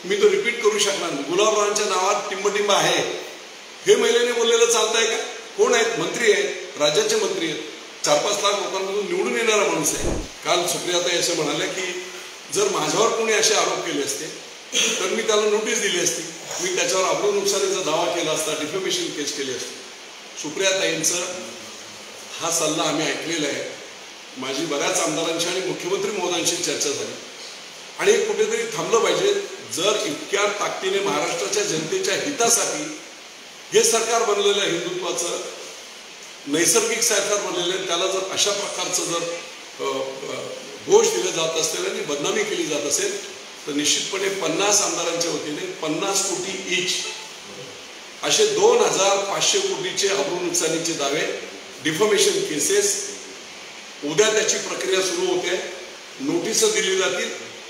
मी तो रिपीट करू शकणार नाही. गुलाबरावांच्या नावात टिंबटिंब आहे हे महिलेने बोललेलं चालतंय का? कोण आहेत? मंत्री आहेत, राज्याचे मंत्री आहेत, 4-5 लाख लोकांमधून निवडून येणारा माणूस आहे. काल सुप्रियाताई असं म्हणाले की जर माझ्यावर कोणी असे आरोप केले असते तर मी त्याला नोटीस दिली असती, मी त्याच्यावर अब्रू नुकसानीचा दावा केला असता, डिफेमेशन केस केली असती. सुप्रियाताईंचा हा सल्ला आम्ही ऐकलेला आहे. माझी बऱ्याच आमदारांशी आणि मुख्यमंत्री महोदयांशी चर्चा झाली आणि हे कुठेतरी थांबलं पाहिजे. जर इतक्या ताकदीने महाराष्ट्राच्या जनतेच्या हितासाठी हे सरकार बनलेलं आहे, हिंदुत्वाचं नैसर्गिक सरकार बनलेलं आहे, त्याला जर अशा प्रकारचं जर दोष दिले जात असतील आणि बदनामी केली जात असेल तर निश्चितपणे 50 आमदारांच्या वतीने 50 कोटी ईच असे 2500 कोटीचे अब्रू नुकसानीचे दावे, डिफॉर्मेशन केसेस, उद्या त्याची प्रक्रिया सुरू होते, नोटीस दिली जातील.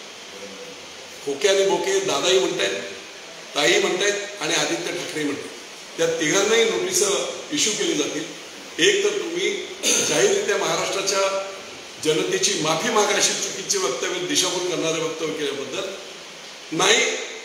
खोके आणि बोके दादाही म्हणतायत, ताई म्हणतायत आणि आदित्य ठाकरे म्हणतात. त्या तिघांनाही नोटीस इश्यू केली जातील. एक तर तुम्ही जाहीररित्या महाराष्ट्राच्या जनतेची माफी मागा अशी चुकीची वक्तव्य, दिशाभूल करणारे वक्तव्य केल्याबद्दल, नाही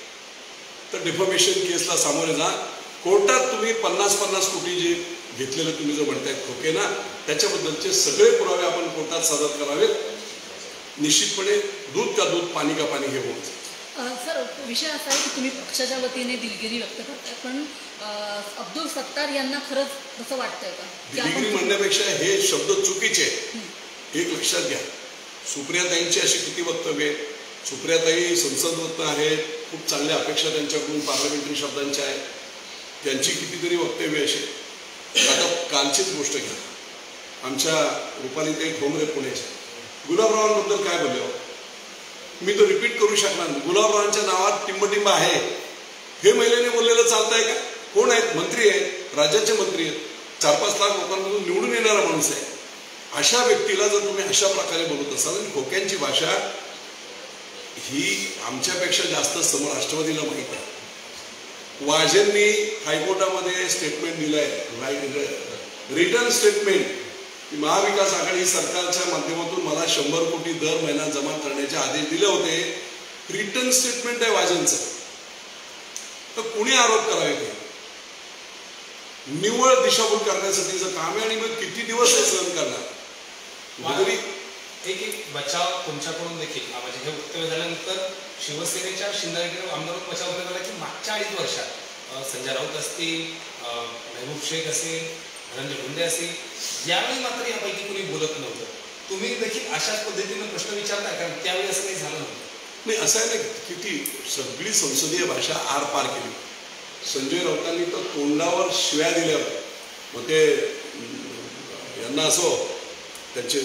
तर डिफॉर्मेशन केसला सामोरे जा. कोर्टात तुम्ही 50 कोटी जे घेतलेलं तुम्ही जो म्हणतायत खोके ना, त्याच्याबद्दलचे सगळे पुरावे आपण कोर्टात सादर करावेत. निश्चितपणे दूध का दूध, पाणी का पाणी हे होत. सर, विषय असा आहे की तुम्ही पक्षाच्या वतीने दिलगिरी व्यक्त करताय, पण अब्दुल सत्तार यांना खरंच असं वाटतंय का? दिलगिरी म्हणण्यापेक्षा हे शब्द चुकीचे आहेत. एक लक्षात घ्या, सुप्रियाताईंची अशी किती वक्तव्य, सुप्रियाताई संसदरत्न आहेत, खूप चांगल्या अपेक्षा त्यांच्याकडून पार्लमेंटरी शब्दांच्या आहेत, त्यांची कितीतरी वक्तव्य असे. आता कालचीच गोष्ट घ्या, आमच्या रुपालीताई ठोंबरे पुण्याच्या, गुलाबरावांबद्दल काय बोलले, मी तो रिपीट करू शकणार नाही. गुलाबरावांच्या नावात टिंबटिंब आहे हे महिलेने बोललेलं चालतंय का? कोण आहेत? मंत्री आहेत, राज्याचे मंत्री आहेत, 4-5 लाख लोकांमधून निवडून येणारा माणूस आहे. अशा व्यक्तीला जर तुम्ही अशा प्रकारे बोलत असाल, आणि खोक्यांची भाषा ही आमच्यापेक्षा जास्त समोर राष्ट्रवादीला माहीत आहे. वाजेंनी हायकोर्टामध्ये स्टेटमेंट दिलंय, रिटर्न स्टेटमेंट, महाविकास आघाडी सरकारच्या माध्यमातून मला 100 कोटी दर महिना जमा करण्याचे आदेश दिले होते. रिटर्न स्टेटमेंट आहे वाजेंचं. तर कुणी आरोप करावे? ते निव्वळ दिशाभूल करण्यासाठीचं काम आहे आणि मग किती दिवस हे सहन करणार? एक बचाव तुमच्याकडून देखील म्हणजे हे वक्तव्य झाल्यानंतर शिवसेनेच्या शिंदे आमदारांवर बचाव करण्यात आला की मागच्या 2.5 वर्षात संजय राऊत असतील, महबूब शेख असेल, धनंजय मुंडे असेल, यावेळी मात्र यापैकी कुणी बोलत नव्हतं. तुम्ही देखील अशाच पद्धतीने प्रश्न विचारताय, कारण त्यावेळी असं काही झालं नव्हतं. नाही, असं आहे ना, किती सगळी संसदीय भाषा आर पार केली. संजय राऊतांनी तर तोंडावर शिव्या दिल्या होत्या. मग ते यांना असो, त्यांचे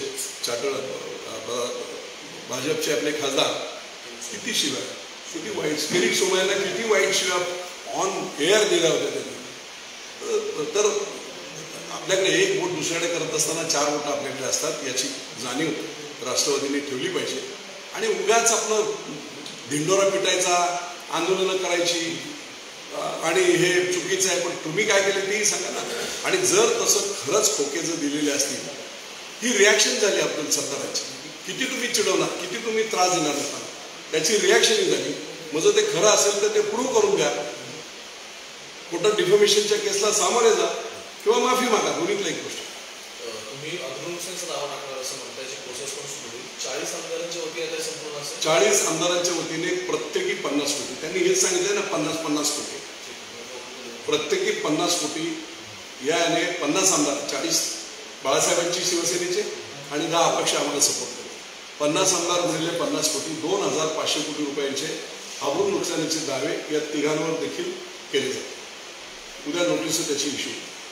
भाजपचे आपले खासदार, किती शिव्या, किती वाईट, स्पिरिट सोमय्यांना किती वाईट शिव्या ऑन एअर दिल्या होत्या त्यांनी. तर आपल्याकडे एक वोट दुसऱ्याकडे करत असताना 4 वोट आपल्याकडे असतात याची जाणीव राष्ट्रवादीने ठेवली पाहिजे. आणि उगाच आपलं धिंडोरा पिटायचा, आंदोलनं करायची आणि हे चुकीचं आहे, पण तुम्ही काय केलं तेही सांगा ना. आणि जर तसं खरंच खोके जर दिलेले असतील, ही रिॲक्शन झाली अब्दुल सत्तारांची, किती तुम्ही चिडवणार, किती तुम्ही त्रास देणार होता, त्याची रिॲक्शन ही झाली. मग जर ते खरं असेल तर ते प्रूव्ह करून द्या, कुठं डिफॉर्मेशनच्या केसला सामोरे जा किंवा माफी मागा, दोन्हीतलं एक गोष्ट. तुम्ही अब्दुल हुसेनचं नाव टाकणार असं म्हणताय, प्रोसेस पण सुरू होईल. 40 आमदारांच्या वतीने संपूर्ण असेल. 40 आमदारांच्या वतीने प्रत्येकी 50 कोटी, त्यांनी हेच सांगितलं ना, 50 कोटी, प्रत्येकी 50 कोटी. याने 50 आमदार, 40 बाळासाहेबांची शिवसेनेचे आणि 10 अपक्ष आम्हाला सपोर्ट केले. 50 आमदार गुणिले 50 कोटी, 2500 कोटी रुपयांचे अब्रू नुकसानीचे दावे या तिघांवर देखील केले जातात. उद्या नोटीस त्याची इश्यू.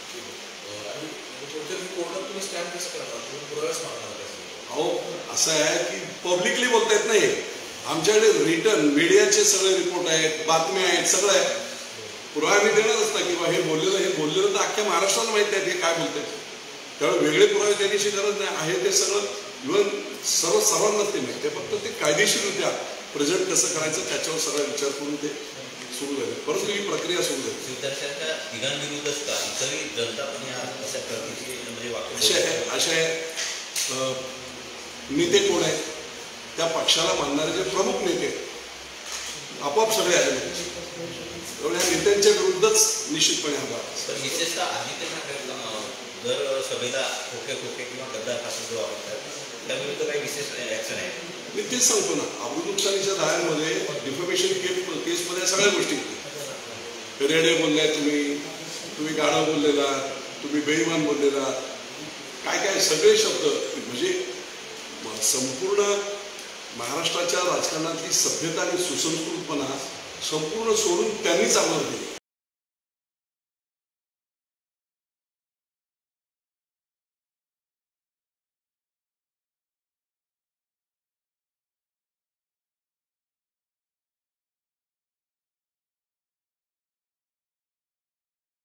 अहो, असं आहे की पब्लिकली बोलता येत नाही. आमच्याकडे रिटर्न मीडियाचे सगळे रिपोर्ट आहेत, बातम्या आहेत, सगळं आहे. पुरावा आम्ही देणारच ना की हे बोललेलं तर अख्ख्या महाराष्ट्राला माहिती आहे ते काय बोलतात. त्यामुळे वेगळे पुरावे देण्याची गरज नाही आहे. ते सगळं इव्हन सर्वांनाच ते माहिती आहे. फक्त ते कायदेशीररित्या प्रेझेंट कसं करायचं त्याच्यावर सगळा विचार करून ते सुरू झाले. परंतु ही प्रक्रिया सुरू झाली. अशा नेते कोण आहेत? त्या पक्षाला मानणारे जे प्रमुख नेते, आपोआप सगळे आले त्यामुळे ह्या नेत्यांच्या विरुद्धच निश्चितपणे हा पण विशेषतः आदित्य ठाकरे जर सभेला खोके किंवा गद्दार भाषा जो वापरतात त्याविरुद्ध काही विशेष ऍक्शन आहे. मी तेच सांगतो ना, अब्दुल नुकसानीच्या दाव्यांमध्ये डिफेमेशन केसमध्ये सगळ्या गोष्टी रेडे बोललाय, तुम्ही गाणं बोललेला, तुम्ही बेईमान बोललेला, काय सगळे शब्द म्हणजे संपूर्ण महाराष्ट्राच्या राजकारणातली सभ्यता आणि सुसंस्कृतपणा संपूर्ण सोडून त्यांनीच आम्हाला दिली.